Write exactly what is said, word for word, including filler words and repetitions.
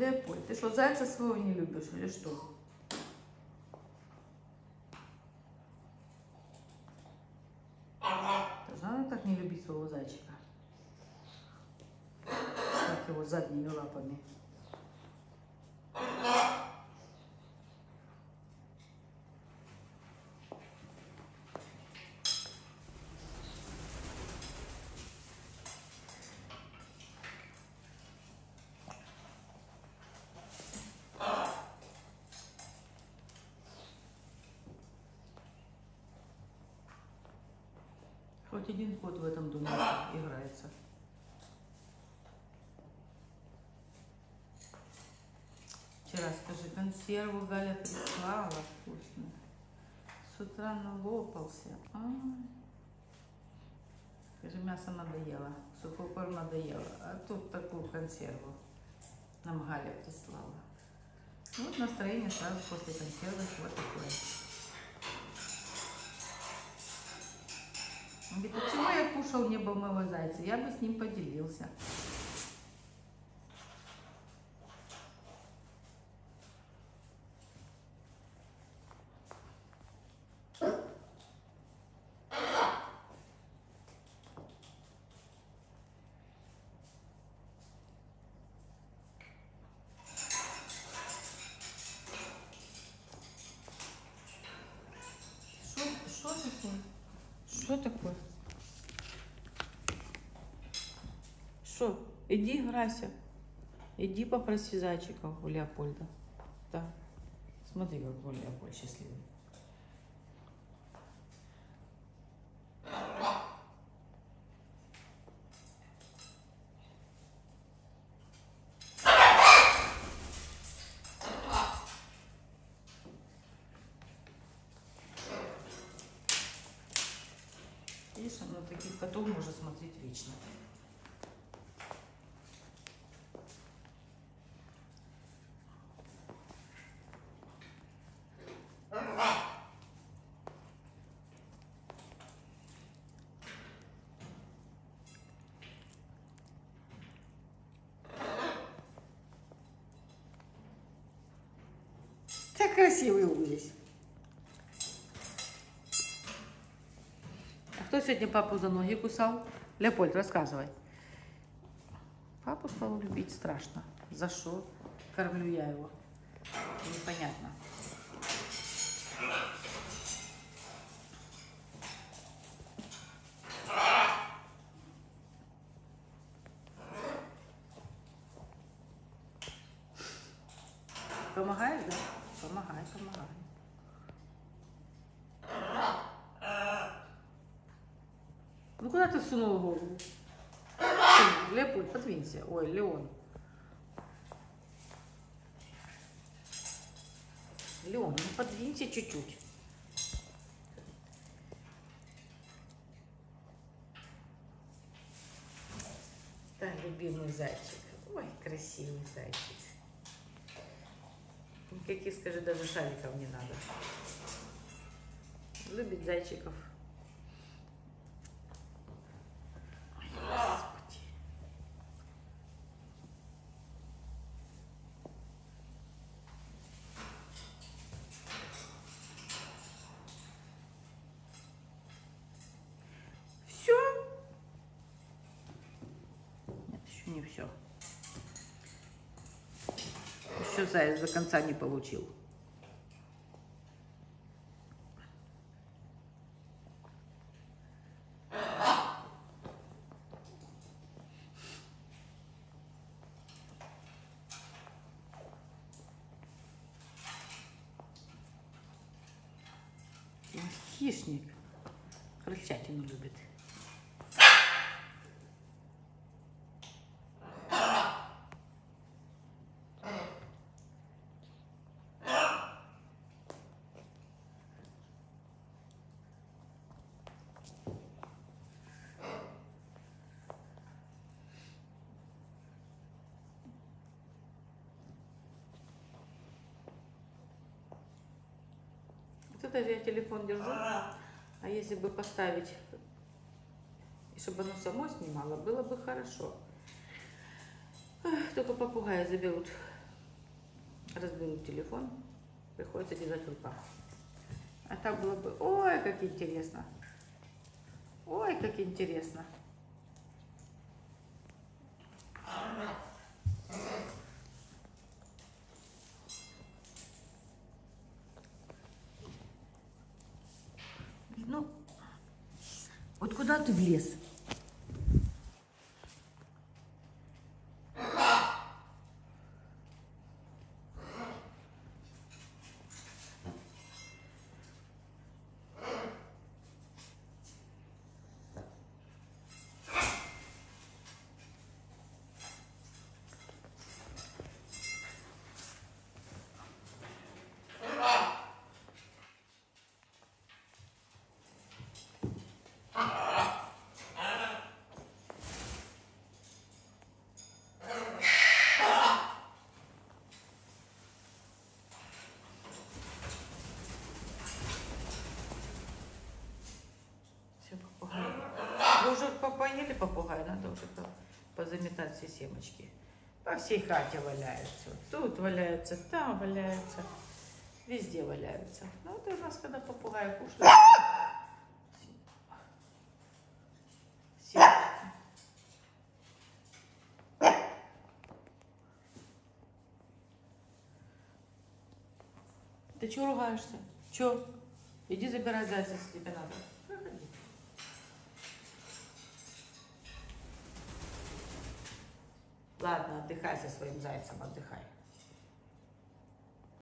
Леопольд, ты что, зайца своего не любишь или что? Должна она так не любить своего зайчика? Как его задними лапами. Хоть один кот в этом доме играется. Вчера, скажи, консерву Галя прислала вкусную. С утра налопался. А -а -а. Скажи, мясо надоело, сухой корм надоело. А тут такую консерву нам Галя прислала. Вот настроение сразу после консервы вот такое. Он говорит, почему я кушал не был моего зайца? Я бы с ним поделился. Что такое? Что такое? Что? Иди играйся. Иди попроси зайчиков у Леопольда. Да. Смотри, какой Леопольд счастливый. Видишь, он на таких котов может смотреть вечно. Так красивый улиц. А кто сегодня папу за ноги кусал? Леопольд, рассказывай. Папу стал любить страшно. За что? Кормлю я его. Непонятно. Помогаешь, да? Помогай, помогай. Ну куда ты всунул голову? Леопольд, подвинься. Ой, Леон. Леон, ну подвинься чуть-чуть. Да, любимый зайчик. Ой, красивый зайчик. Никаких, скажи, даже шариков не надо. Любит зайчиков. Ой, Господи. Все? Нет, еще не все. Еще заяц до конца не получил. Хищник. Крольчатину любит. Вот это я телефон держу. А если бы поставить, и чтобы оно само снимало, было бы хорошо. Эх, только попугаи заберут разберут телефон, приходится держать в руках. А так было бы, ой, как интересно. Ой, как интересно. Ну, вот куда ты влез? Вы уже поели попугай, надо уже позаметать все семечки. По всей хате валяются. Тут валяются, там валяются. Везде валяются. Ну вот у нас, когда попугай кушает. Ты чего ругаешься? Че? Иди забирай зайца, если тебе надо. Проходи. Ладно, отдыхай со своим зайцем, отдыхай.